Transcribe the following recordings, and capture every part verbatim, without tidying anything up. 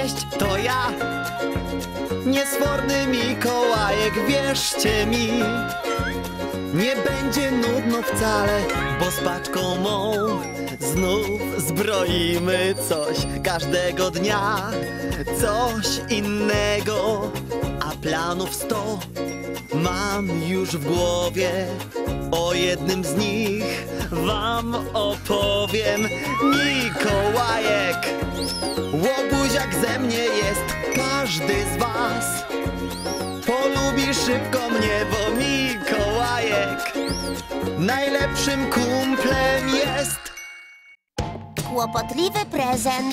cześć, to ja, niesforny Mikołajek, wierzcie mi. Nie będzie nudno wcale, bo z paczką mą znów zbroimy coś każdego dnia, coś innego, a planów sto mam już w głowie. O jednym z nich wam opowiem. Mikołajek, łobuziak ze mnie jest, każdy z was polubi szybko mnie, bo Mikołajek najlepszym kumplem jest. Kłopotliwy prezent.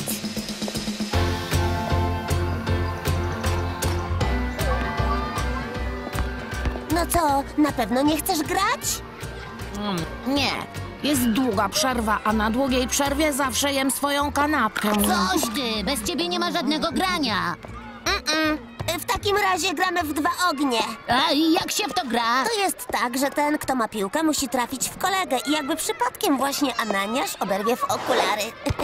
No co, na pewno nie chcesz grać? Mm, nie. Jest długa przerwa, a na długiej przerwie zawsze jem swoją kanapkę. Coś ty, bez ciebie nie ma żadnego grania. Mm-mm. W takim razie gramy w dwa ognie. A jak się w to gra? To jest tak, że ten, kto ma piłkę, musi trafić w kolegę i jakby przypadkiem właśnie Ananiasz oberwie w okulary.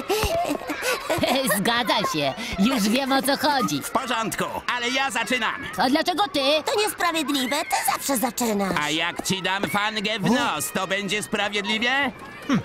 Zgadza się, już wiem, o co chodzi. W porządku, ale ja zaczynam. A dlaczego ty? To niesprawiedliwe, ty zawsze zaczynasz. A jak ci dam fangę w nos, to będzie sprawiedliwie? Hm.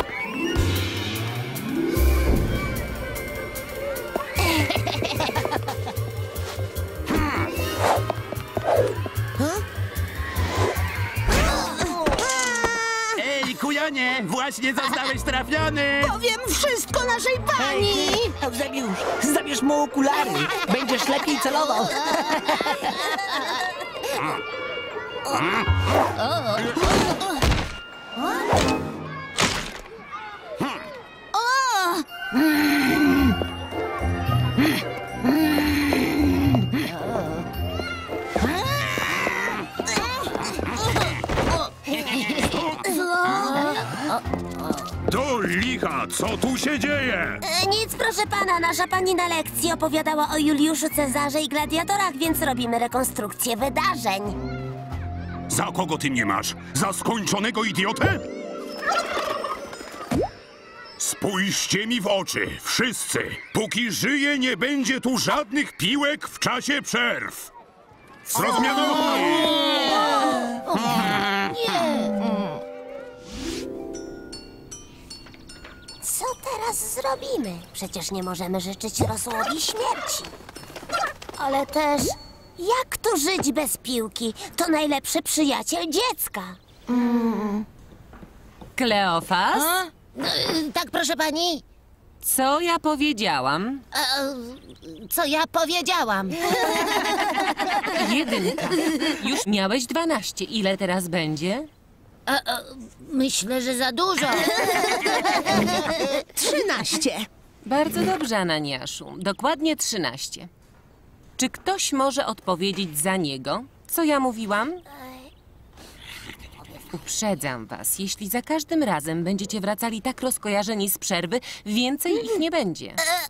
Ej, kujonie, właśnie zostałeś trafiony! Powiem wszystko naszej pani! Eusebiusz, zabierz mu okulary, będziesz lepiej celował. Do licha, co tu się dzieje? E, nic, proszę pana, nasza pani na lekcji opowiadała o Juliuszu Cezarze i gladiatorach, więc robimy rekonstrukcję wydarzeń. Za kogo ty mnie masz? Za skończonego idiotę? Spójrzcie mi w oczy, wszyscy. Póki żyję, nie będzie tu żadnych piłek w czasie przerw. Zrozumiano? Co teraz zrobimy? Przecież nie możemy życzyć Rosłowi śmierci. Ale też, jak tu żyć bez piłki? To najlepszy przyjaciel dziecka. Kleofas? Y, Tak, proszę pani. Co ja powiedziałam? E, Co ja powiedziałam? Jedynka. Już miałeś dwanaście. Ile teraz będzie? E, e, Myślę, że za dużo. Trzynaście. Bardzo dobrze, Ananiaszu. Dokładnie trzynaście. Czy ktoś może odpowiedzieć za niego? Co ja mówiłam? Uprzedzam was, jeśli za każdym razem będziecie wracali tak rozkojarzeni z przerwy, więcej ich nie będzie.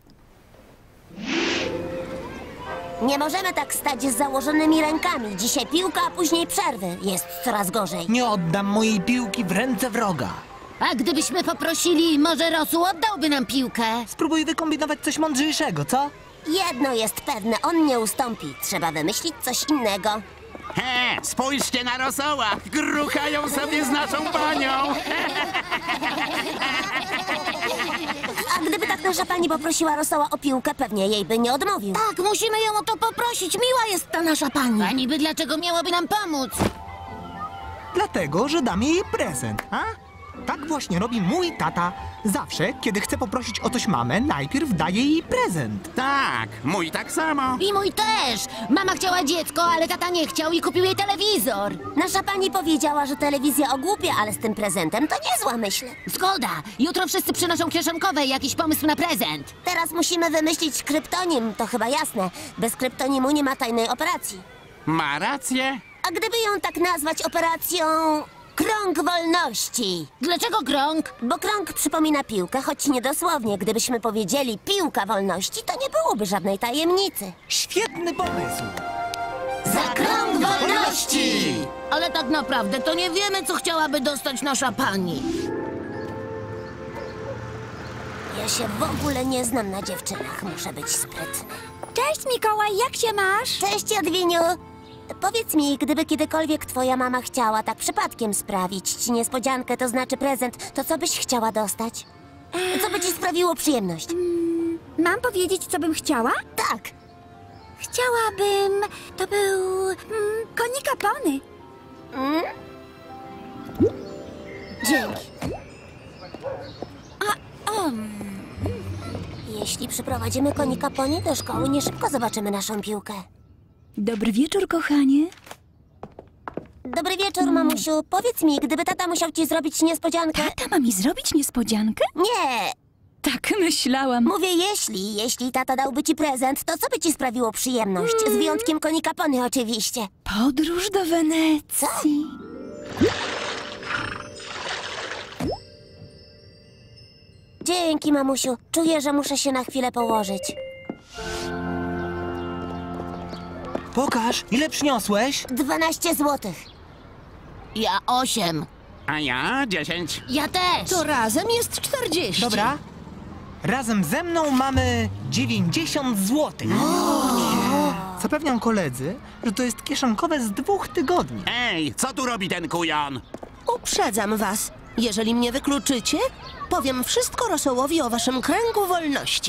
Nie możemy tak stać z założonymi rękami. Dzisiaj piłka, a później przerwy. Jest coraz gorzej. Nie oddam mojej piłki w ręce wroga. A gdybyśmy poprosili, może Rosół oddałby nam piłkę? Spróbuj wykombinować coś mądrzejszego, co? Jedno jest pewne, on nie ustąpi. Trzeba wymyślić coś innego. He, spójrzcie na rosoła! Gruchają sobie z naszą panią! A gdyby tak nasza pani poprosiła Rosoła o piłkę, pewnie jej by nie odmówił. Tak, musimy ją o to poprosić. Miła jest ta nasza pani. A niby dlaczego miałaby nam pomóc? Dlatego, że dam jej prezent, a? Tak właśnie robi mój tata. Zawsze, kiedy chce poprosić o coś mamę, najpierw daje jej prezent. Tak, mój tak samo. I mój też. Mama chciała dziecko, ale tata nie chciał i kupił jej telewizor. Nasza pani powiedziała, że telewizja ogłupia, ale z tym prezentem to niezła myśl. Zgoda. Jutro wszyscy przynoszą kieszonkowe i jakiś pomysł na prezent. Teraz musimy wymyślić kryptonim, to chyba jasne. Bez kryptonimu nie ma tajnej operacji. Ma rację. A gdyby ją tak nazwać operacją... Krąg wolności. Dlaczego krąg? Bo krąg przypomina piłkę, choć niedosłownie. Gdybyśmy powiedzieli piłka wolności, to nie byłoby żadnej tajemnicy. Świetny pomysł. Za krąg wolności! Ale tak naprawdę to nie wiemy, co chciałaby dostać nasza pani. Ja się w ogóle nie znam na dziewczynach. Muszę być sprytny. Cześć, Mikołaj, jak się masz? Cześć, Jadwiniu. Powiedz mi, gdyby kiedykolwiek twoja mama chciała tak przypadkiem sprawić ci niespodziankę, to znaczy prezent, to co byś chciała dostać? Co by ci sprawiło przyjemność? Mam powiedzieć, co bym chciała? Tak. Chciałabym... To był... Mm, konika pony. Mm? Dzięki. A, um... Jeśli przyprowadzimy konika poni do szkoły, nie szybko zobaczymy naszą piłkę. Dobry wieczór, kochanie. Dobry wieczór, mamusiu. Powiedz mi, gdyby tata musiał ci zrobić niespodziankę... Tata ma mi zrobić niespodziankę? Nie! Tak myślałam. Mówię jeśli. Jeśli tata dałby ci prezent, to co by ci sprawiło przyjemność? Z wyjątkiem konika pony oczywiście. Podróż do Wenecji. Dzięki, mamusiu. Czuję, że muszę się na chwilę położyć. Pokaż, ile przyniosłeś? Dwanaście złotych. Ja osiem. A ja dziesięć. Ja też. To razem jest czterdzieści. Dobra. Razem ze mną mamy dziewięćdziesiąt złotych. Zapewniam koledzy, że to jest kieszonkowe z dwóch tygodni. Ej, co tu robi ten kujon? Uprzedzam was. Jeżeli mnie wykluczycie, powiem wszystko Rosołowi o waszym kręgu wolności.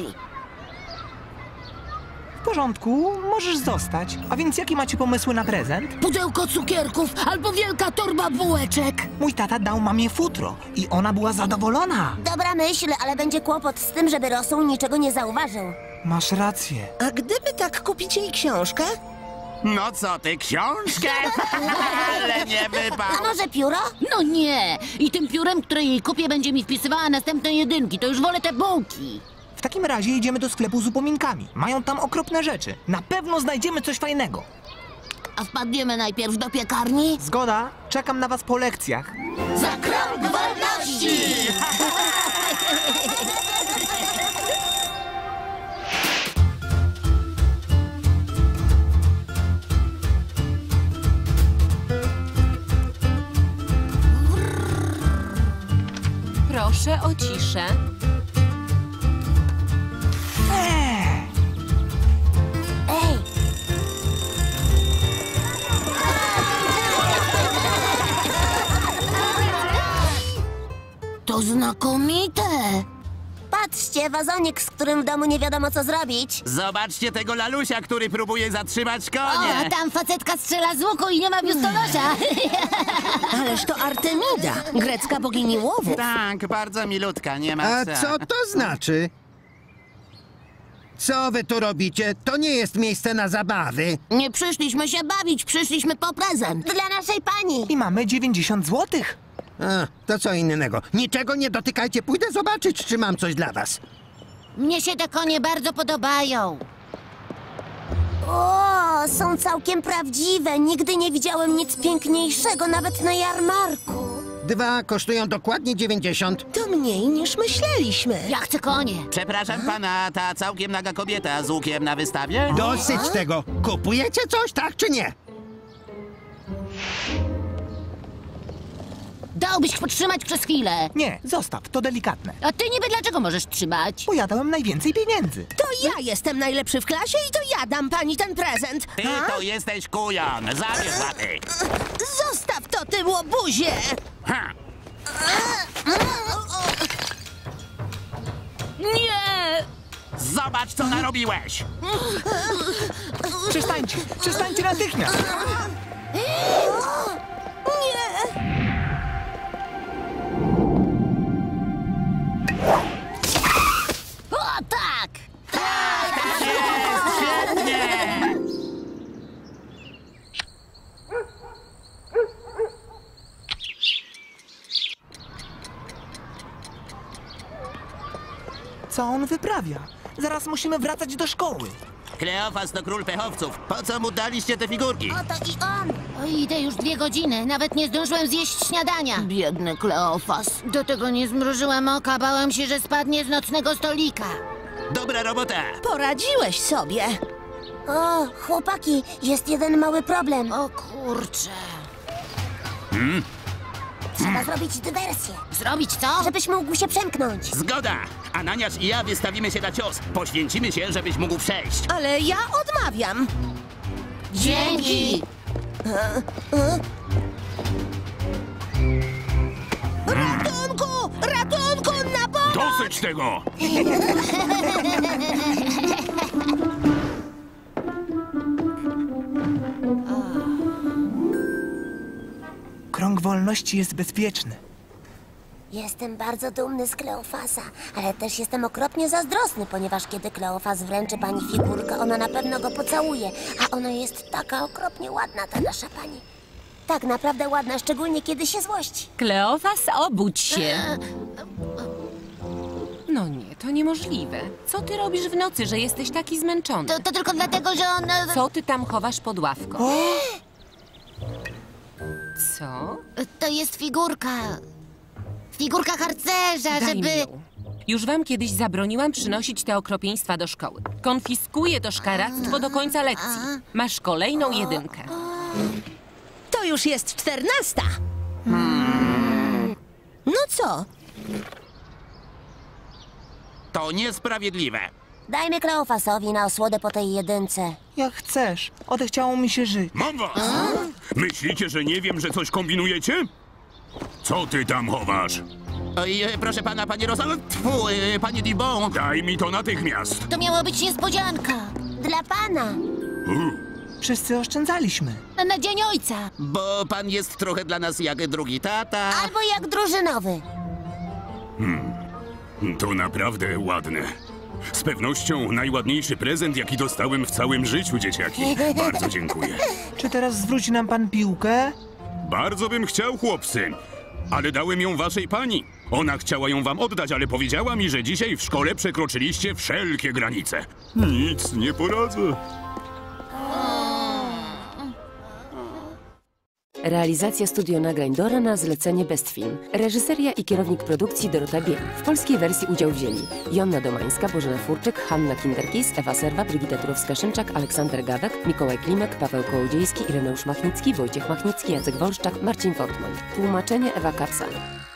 W porządku, możesz zostać. A więc jakie macie pomysły na prezent? Pudełko cukierków albo wielka torba bułeczek. Mój tata dał mamie futro i ona była zadowolona. Dobra myśl, ale będzie kłopot z tym, żeby Rosół niczego nie zauważył. Masz rację. A gdyby tak kupić jej książkę? No co ty, książkę? Ale nie wypał. A może pióro? No nie. I tym piórem, które jej kupię, będzie mi wpisywała następne jedynki. To już wolę te bułki. W takim razie idziemy do sklepu z upominkami. Mają tam okropne rzeczy. Na pewno znajdziemy coś fajnego. A wpadniemy najpierw do piekarni? Zgoda, czekam na was po lekcjach. Za krąg wolności! Proszę o ciszę. Ej! To znakomite. Patrzcie, wazonik, z którym w domu nie wiadomo co zrobić. Zobaczcie tego lalusia, który próbuje zatrzymać O, konie. a tam facetka strzela z łuku i nie ma biustonosza. Ależ to Artemida, grecka bogini łowu. Tak, bardzo milutka, nie ma A co. co to znaczy? Co wy tu robicie? To nie jest miejsce na zabawy. Nie przyszliśmy się bawić, przyszliśmy po prezent. Dla naszej pani. I mamy dziewięćdziesiąt złotych. A, to co innego. Niczego nie dotykajcie, pójdę zobaczyć, czy mam coś dla was. Mnie się te konie bardzo podobają. O, są całkiem prawdziwe. Nigdy nie widziałem nic piękniejszego, nawet na jarmarku. Dwa kosztują dokładnie dziewięćdziesiąt. To mniej niż myśleliśmy. Ja chcę konie. Przepraszam pana, ta całkiem naga kobieta z łukiem na wystawie? Dosyć tego. Kupujecie coś, tak czy nie? Dałbyś podtrzymać przez chwilę. Nie, zostaw, to delikatne. A ty niby dlaczego możesz trzymać? Bo ja dałem najwięcej pieniędzy. To ja jestem najlepszy w klasie i to ja dam pani ten prezent. Ty to jesteś kujon, zabierz laty. Zostaw to, ty łobuzie! Ha. Nie! Zobacz, co narobiłeś. Przestańcie, przestańcie natychmiast. O tak! Co on wyprawia? Zaraz musimy wracać do szkoły. Kleofas to król pechowców. Po co mu daliście te figurki? Oto i on. O, idę już dwie godziny. Nawet nie zdążyłem zjeść śniadania. Biedny Kleofas. Do tego nie zmrużyłem oka. Bałem się, że spadnie z nocnego stolika. Dobra robota. Poradziłeś sobie. O, chłopaki, jest jeden mały problem. O kurczę. Trzeba Trzeba zrobić dywersję, Zrobić co? żebyś mógł się przemknąć. Zgoda! Ananiasz i ja wystawimy się na cios. Poświęcimy się, żebyś mógł przejść. Ale ja odmawiam. Dzięki! Ratunku! Ratunku! Na pomoc! Dosyć tego! Krąg wolności jest bezpieczny. Jestem bardzo dumny z Kleofasa, ale też jestem okropnie zazdrosny, ponieważ kiedy Kleofas wręczy pani figurkę, ona na pewno go pocałuje, a ona jest taka okropnie ładna, ta nasza pani. Tak naprawdę ładna, szczególnie kiedy się złości. Kleofas, obudź się. No nie, to niemożliwe. Co ty robisz w nocy, że jesteś taki zmęczony? To, to tylko dlatego, że on... e, Co ty tam chowasz pod ławką? Co? To jest figurka. Figurka harcerza, Daj żeby... mi ją. Już wam kiedyś zabroniłam przynosić te okropieństwa do szkoły. Konfiskuję to szkaractwo do końca lekcji. Masz kolejną jedynkę. To już jest czternasta. No co? To niesprawiedliwe. Dajmy Kleofasowi na osłodę po tej jedynce. Jak chcesz. Odechciało mi się żyć. Mam was! Myślicie, że nie wiem, że coś kombinujecie? Co ty tam chowasz? Oj, e, proszę pana, panie Rosal... Tfu, e, panie Dibon. Daj mi to natychmiast! To miała być niespodzianka. Dla pana. U, Wszyscy oszczędzaliśmy. Na dzień ojca. Bo pan jest trochę dla nas jak drugi tata. Albo jak drużynowy. to naprawdę ładne. Z pewnością najładniejszy prezent, jaki dostałem w całym życiu, dzieciaki. Bardzo dziękuję. Czy teraz zwróci nam pan piłkę? Bardzo bym chciał, chłopcy. Ale dałem ją waszej pani. Ona chciała ją wam oddać, ale powiedziała mi, że dzisiaj w szkole przekroczyliście wszelkie granice. Nic nie poradzę. Realizacja studio nagrań Dora na zlecenie Best Film. Reżyseria i kierownik produkcji Dorota Biel. W polskiej wersji udział wzięli Jonna Domańska, Bożena Furczyk, Hanna Kinderkis, Ewa Serwa, Brygita Turowska-Szymczak, Aleksander Gawek, Mikołaj Klimek, Paweł Kołodziejski, Ireneusz Machnicki, Wojciech Machnicki, Jacek Wolszczak, Marcin Fortman. Tłumaczenie Ewa Kapsal.